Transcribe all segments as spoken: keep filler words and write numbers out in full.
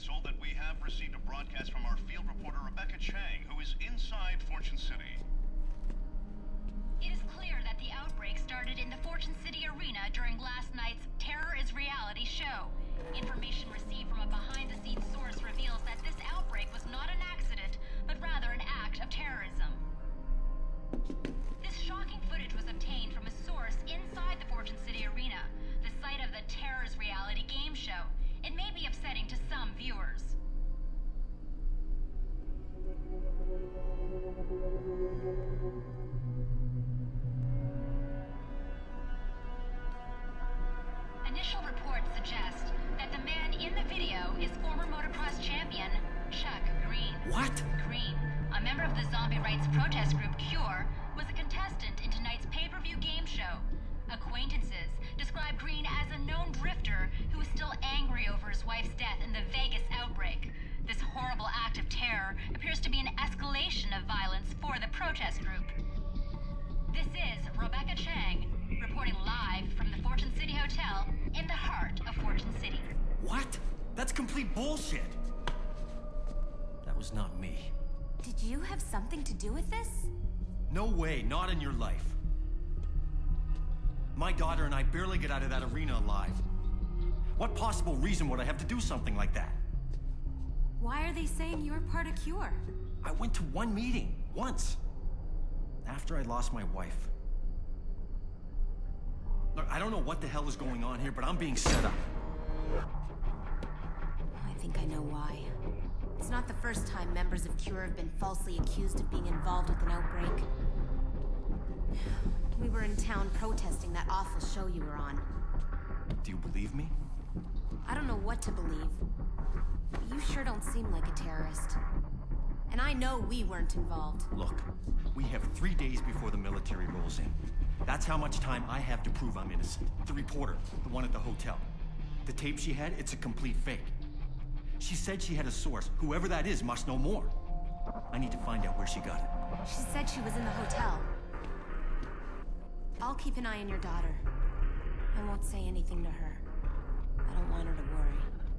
Council that we have received a broadcast from our field reporter Rebecca Chang, who is inside Fortune City. It is clear that the outbreak started in the Fortune City Arena during last night's Terror is Reality show. Information received from a behind-the-scenes source reveals that this outbreak was not an accident, but rather an act of terrorism. This shocking footage was obtained from a source inside the Fortune City Arena, the site of the Terror is Reality game show. It may be upsetting to some viewers. Initial reports suggest that the man in the video is former motocross champion Chuck Green. What? Green, a member of the zombie rights protest group Cure, was a contestant in tonight's pay-per-view game show. Acquaintances describe Green as a known drifter who is still angry over his wife's death in the Vegas outbreak. This horrible act of terror appears to be an escalation of violence for the protest group. This is Rebecca Chang, reporting live from the Fortune City Hotel in the heart of Fortune City. What? That's complete bullshit! That was not me. Did you have something to do with this? No way, not in your life. My daughter and I barely get out of that arena alive. What possible reason would I have to do something like that? Why are they saying you're part of Cure? I went to one meeting, once. After I lost my wife. Look, I don't know what the hell is going on here, but I'm being set up. I think I know why. It's not the first time members of Cure have been falsely accused of being involved with an outbreak. We were in town protesting that awful show you were on. Do you believe me? I don't know what to believe. But you sure don't seem like a terrorist. And I know we weren't involved. Look, we have three days before the military rolls in. That's how much time I have to prove I'm innocent. The reporter, the one at the hotel. The tape she had, it's a complete fake. She said she had a source. Whoever that is must know more. I need to find out where she got it. She said she was in the hotel. I'll keep an eye on your daughter. I won't say anything to her. I don't want her to worry.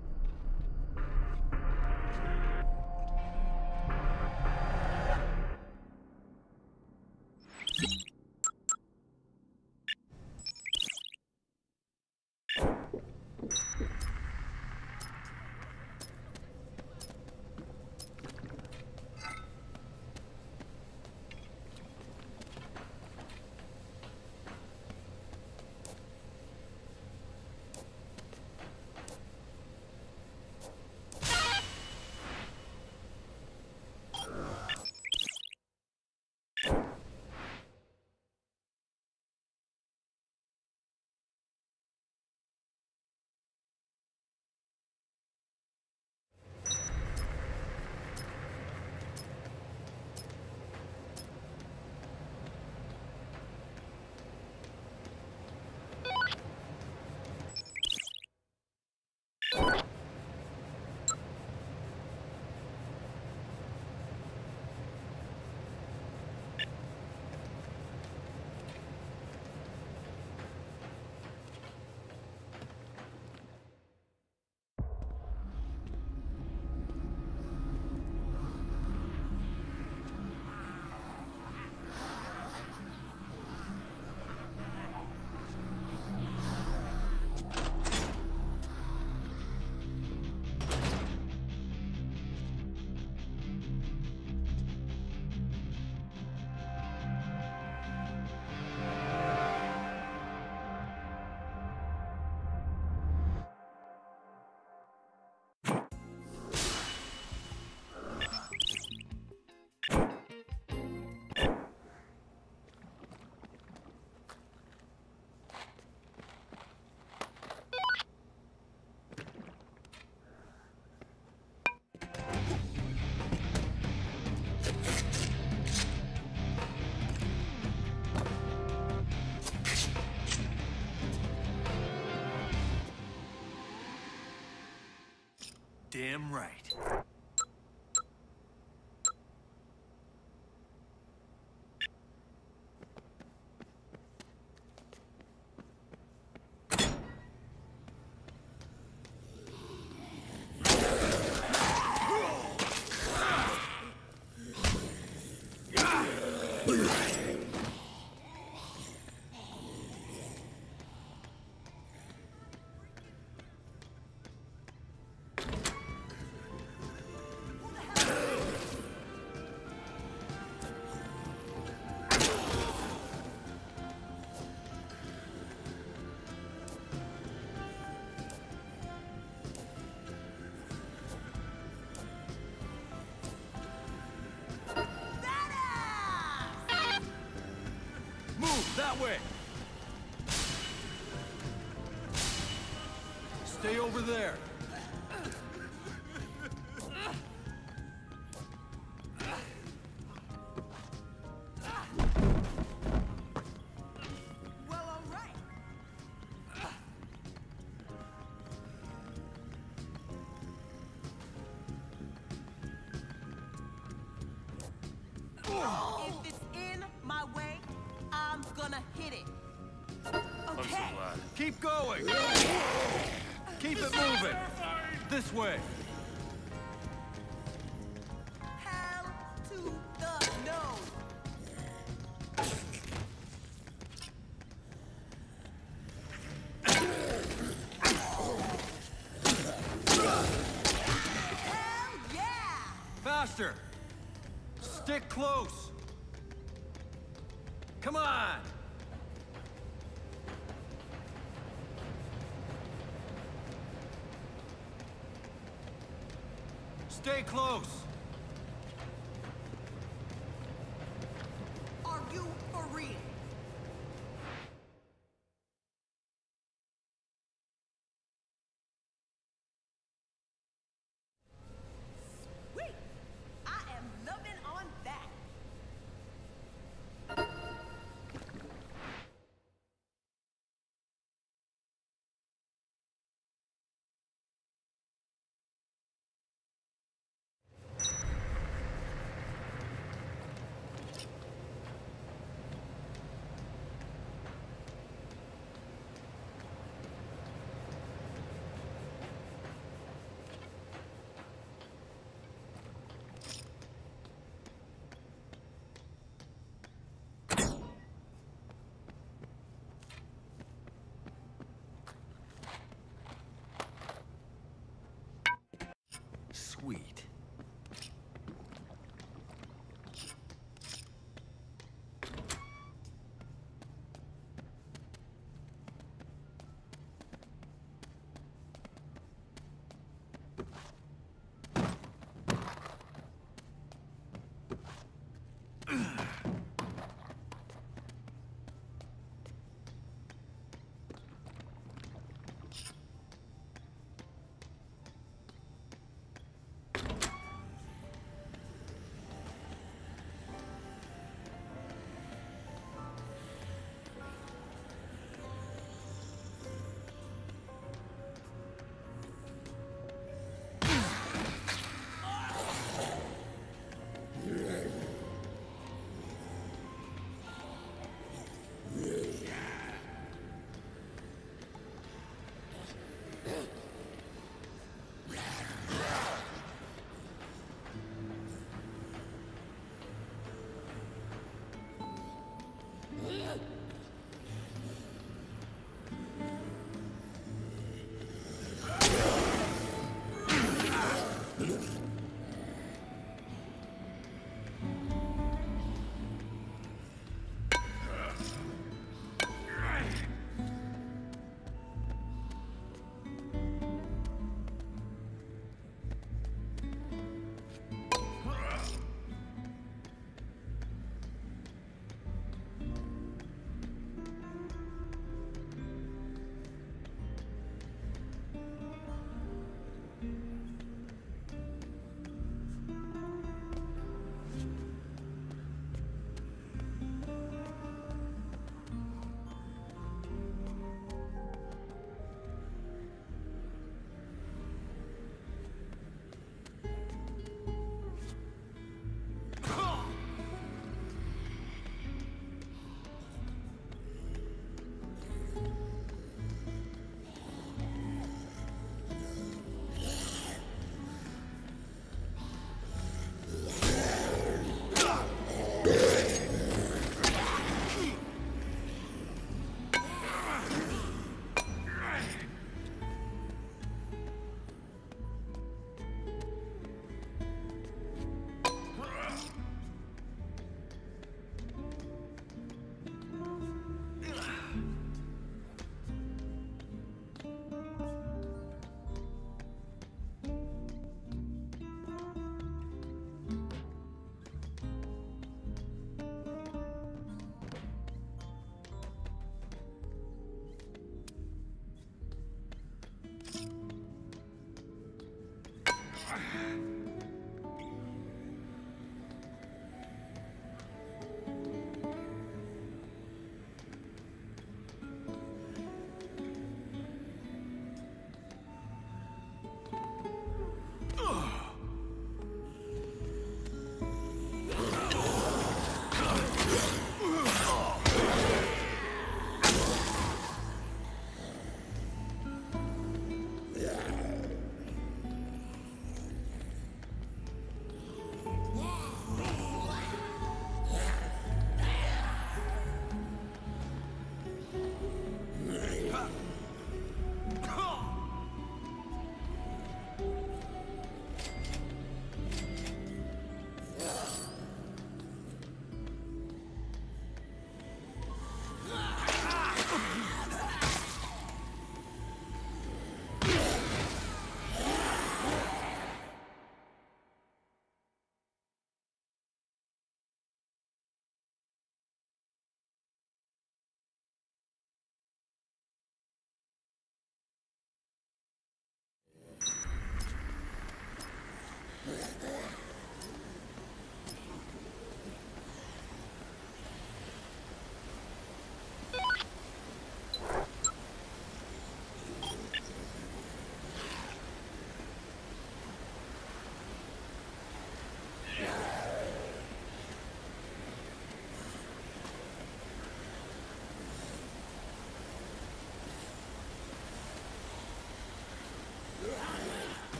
Damn right. That way! Stay over there! Well, all right. If it's in my way, I'm gonna hit it. I'm so Okay. glad. Keep going! Keep it moving! This way! Hell to the no. Hell yeah! Faster! Stick close! Come on! Stay close! Are you for real? Sweet! I am loving on that. Sweet.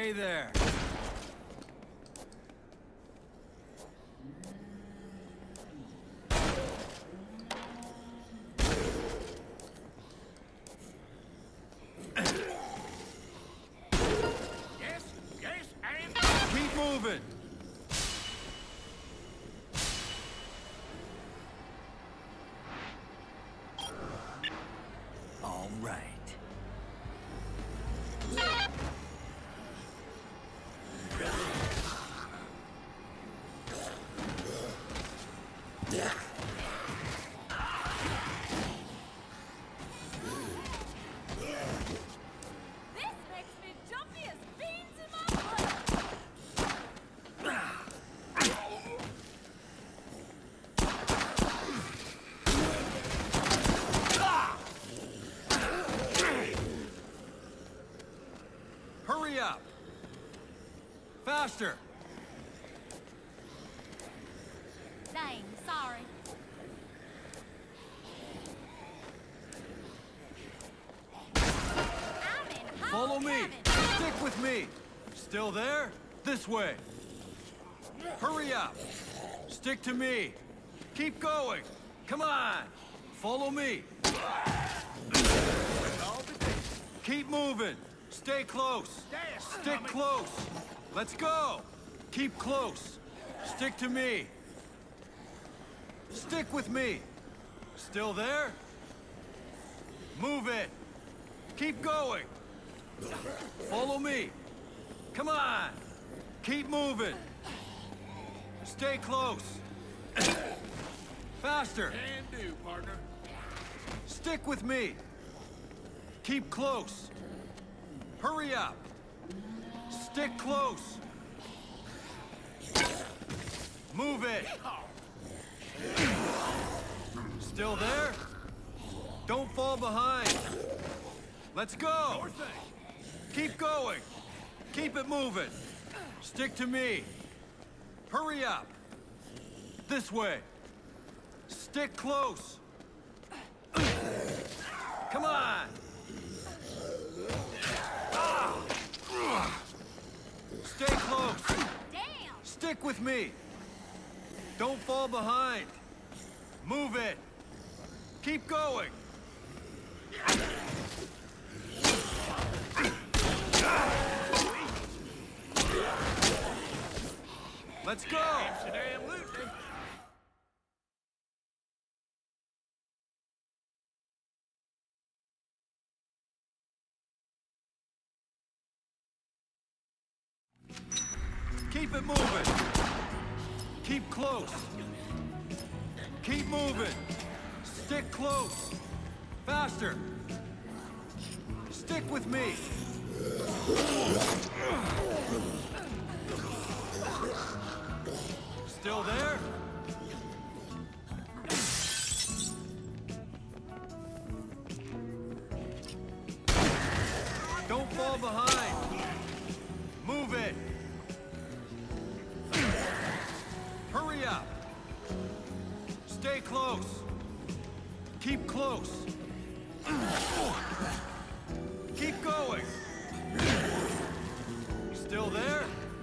Stay there. Yes, yes, and... Keep moving. All right. This makes me jumpy as beans in my blood. Hurry up. Faster. Dang, sorry. I'm in hot Follow me. heaven. Stick with me. Still there? This way. Hurry up. Stick to me. Keep going. Come on. Follow me. Keep moving. Stay close. Stick close. Let's go. Keep close. Stick to me. Stick with me. Still there? Move it. Keep going. Follow me. Come on. Keep moving. Stay close. Faster. Can do, partner. Stick with me. Keep close. Hurry up. Stick close. Move it. Still there? Don't fall behind. Let's go. Sure thing. Keep going. Keep it moving. Stick to me. Hurry up. This way. Stick close. Come on. Stay close. Damn! Stick with me. Don't fall behind. Move it. Keep going. Let's go. Amsterdam-lutely. Keep it moving. Keep close. Keep moving. Stick close. Faster. Stick with me. Still there? Don't fall behind. Move it. Hurry up. Stay close. Keep close. Keep going. Still there?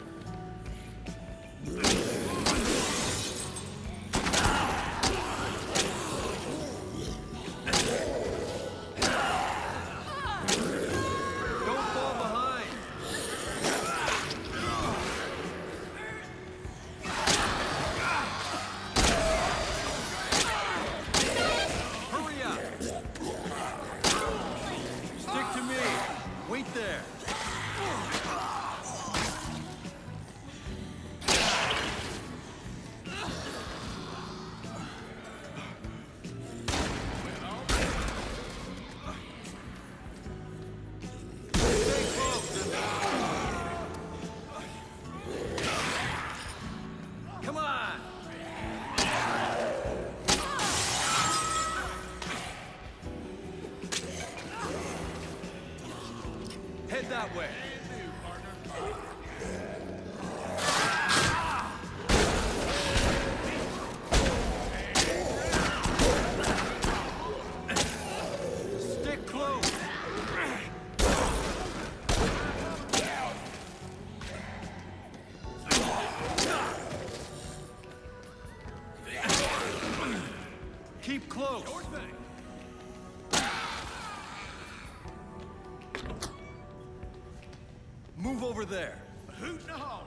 Don't fall behind. Hurry up. Stick to me. Wait there. Stay close. Come on. Head that way. Stick close. Keep close. Sure thing. Move over there. A hoot and a holler.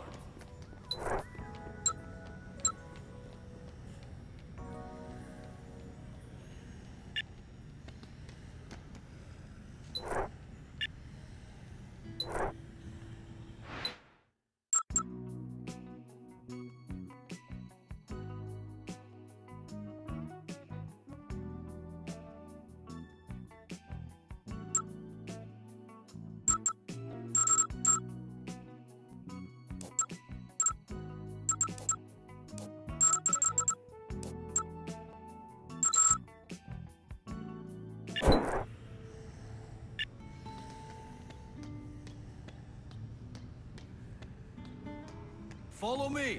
Follow me.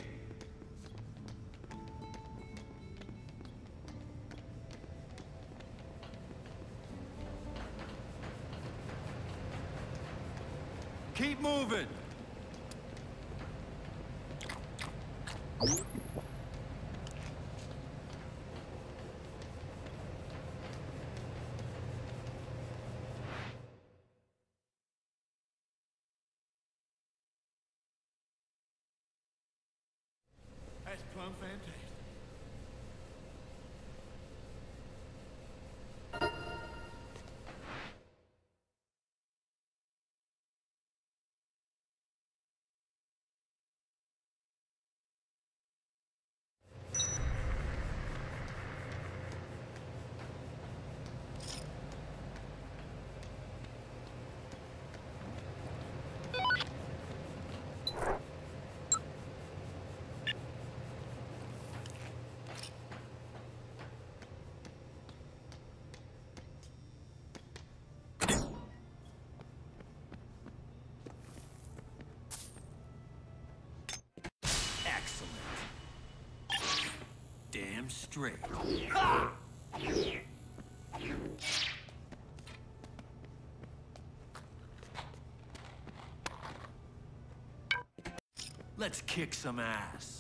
Keep moving. That's plumb fantastic. Excellent. Damn straight. Let's kick some ass.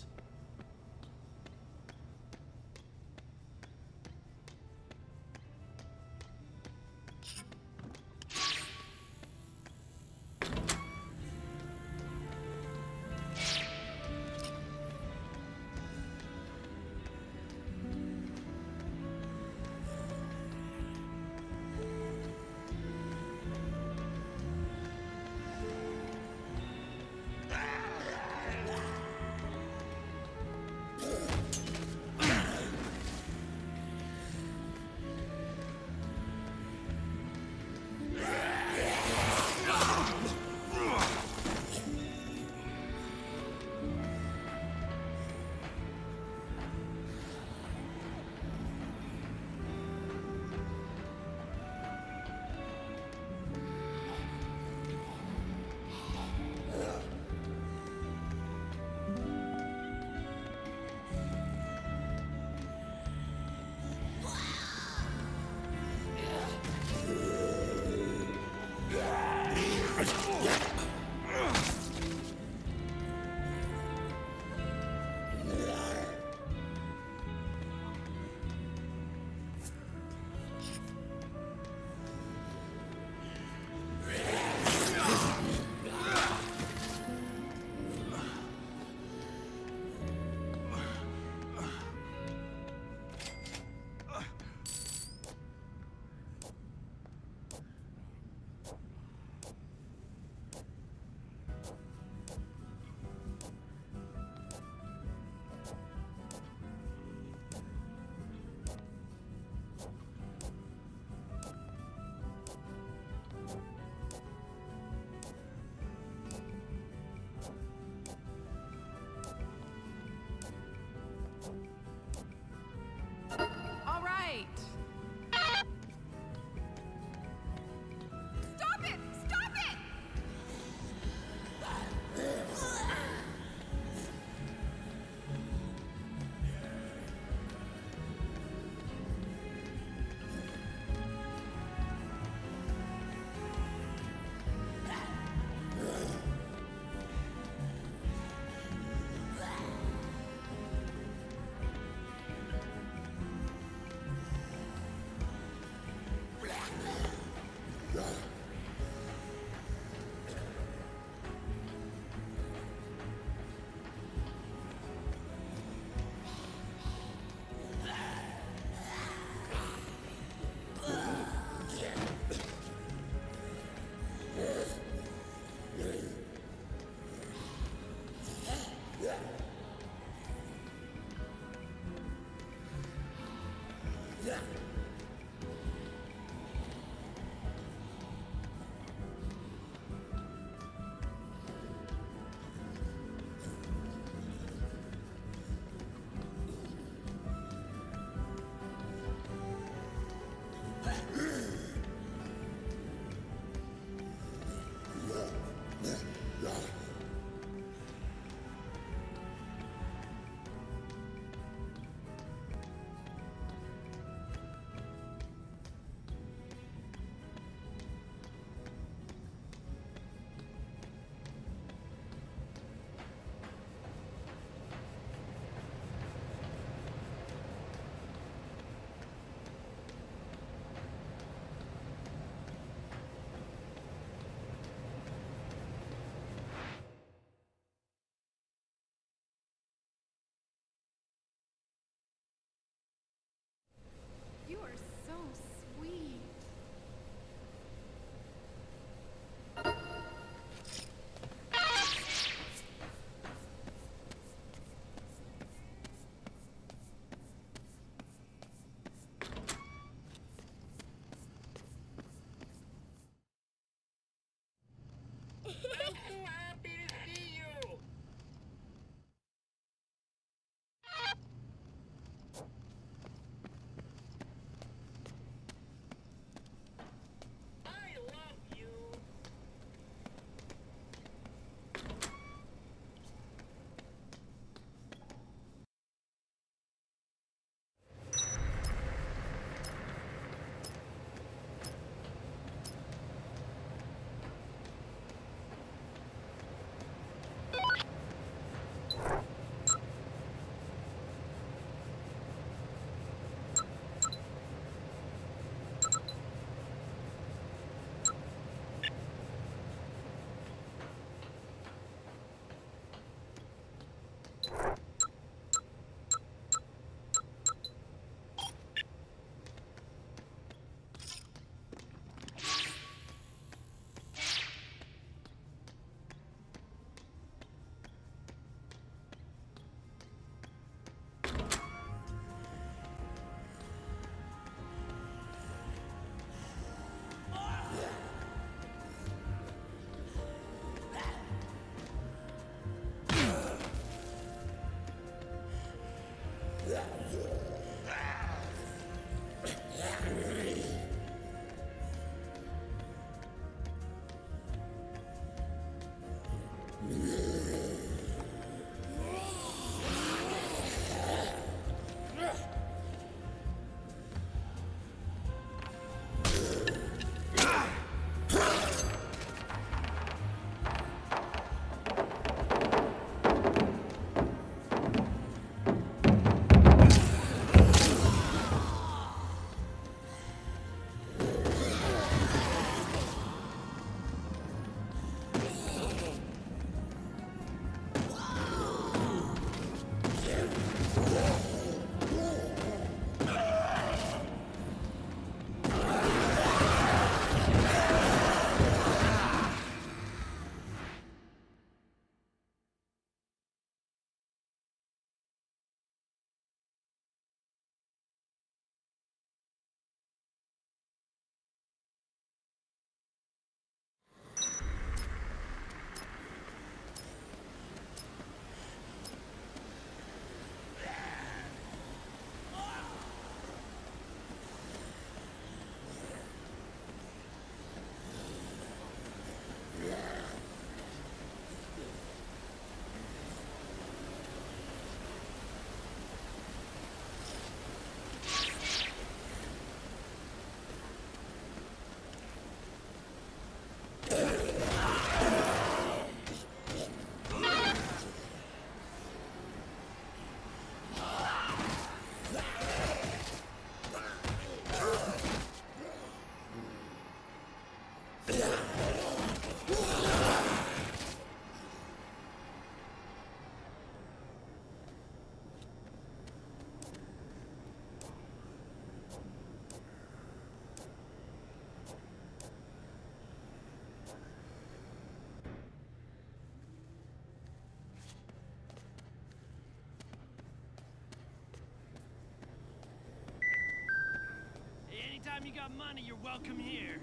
Anytime you got money, you're welcome here.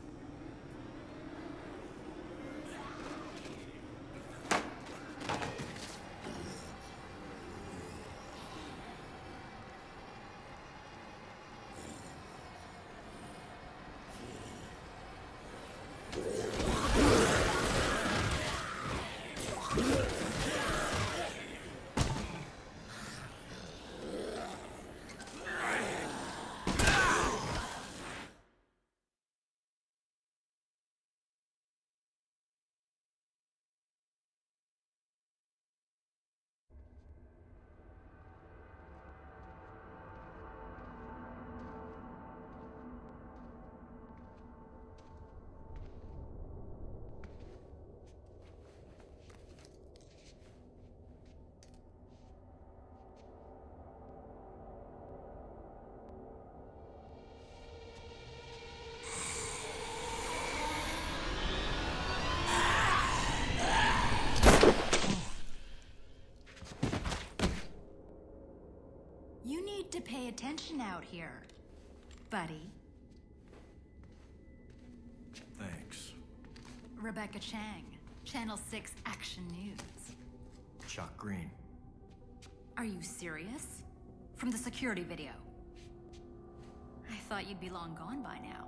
You need to pay attention out here, buddy. Thanks. Rebecca Chang, Channel six Action News. Chuck Green. Are you serious? From the security video. I thought you'd be long gone by now.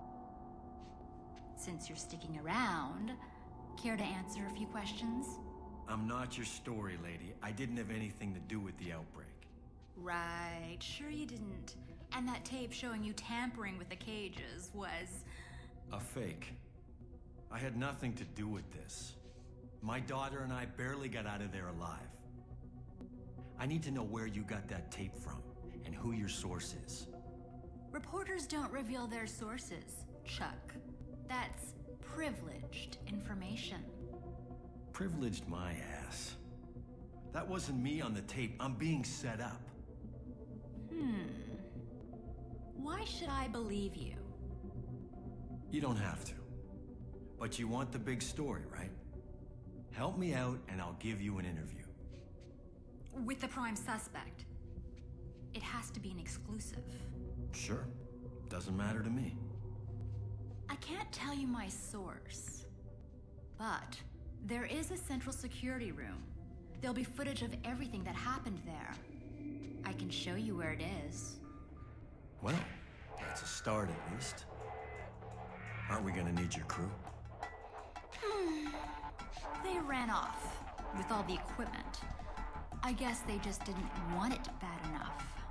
Since you're sticking around, care to answer a few questions? I'm not your story lady. I didn't have anything to do with the outbreak. Right, sure you didn't. And that tape showing you tampering with the cages was... A fake. I had nothing to do with this. My daughter and I barely got out of there alive. I need to know where you got that tape from, and who your source is. Reporters don't reveal their sources, Chuck. That's privileged information. Privileged my ass. That wasn't me on the tape. I'm being set up. Hmm. Why should I believe you? You don't have to. But you want the big story, right? Help me out and I'll give you an interview. With the prime suspect. It has to be an exclusive. Sure. Doesn't matter to me. I can't tell you my source, but there is a central security room. There'll be footage of everything that happened there. I can show you where it is. Well, that's a start at least. Aren't we gonna need your crew? Hmm. They ran off with all the equipment. I guess they just didn't want it bad enough.